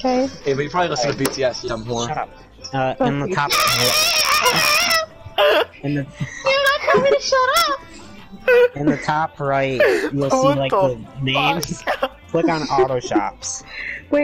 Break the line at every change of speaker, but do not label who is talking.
okay?
Hey, but you probably listen to BTS, you dumb whore.
Shut up. In the top. In the.
You're not telling me to shut up!
In the top right, you'll see
What
like
the
the names. Click on auto shops.